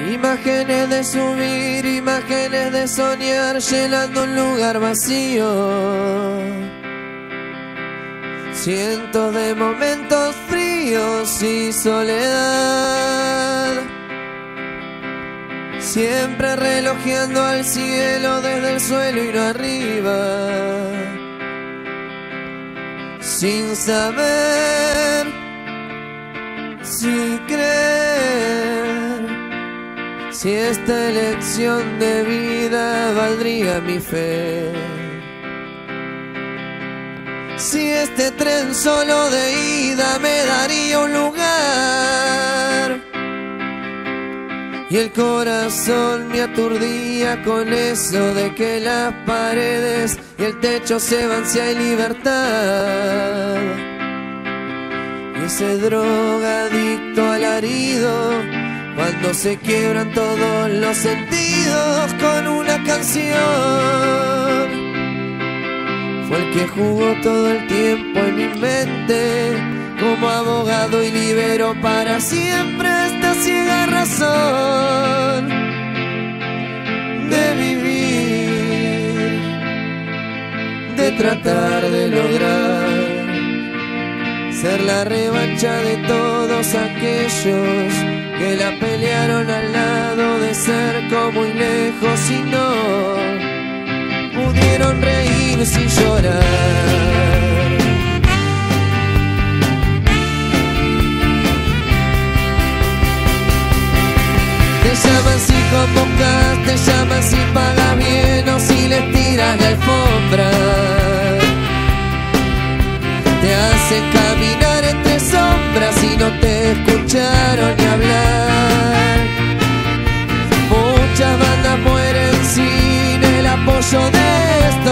Imágenes de subir, imágenes de soñar, llenando un lugar vacío. Cientos de momentos fríos y soledad. Siempre relojeando al cielo desde el suelo y no arriba. Sin saber si creer, si esta elección de vida valdría mi fe. Si este tren solo de ida me daría un lugar. Y el corazón me aturdía con eso de que las paredes y el techo se van si hay libertad. Y ese drogadicto alarido cuando se quiebran todos los sentidos con una canción. Fue el que jugó todo el tiempo en mi mente como abogado y liberó para siempre esta ciega razón de vivir, de tratar de lograr ser la revancha de todos aquellos que la pelearon al lado de cerca muy lejos y no pudieron reír sin llorar. Te llaman si convocas, te llaman si pagas bien o si les tiras la alfombra. Te hacen caminar entre sombras y no te escucharon ni hablar. Muchas bandas mueren sin el apoyo de esta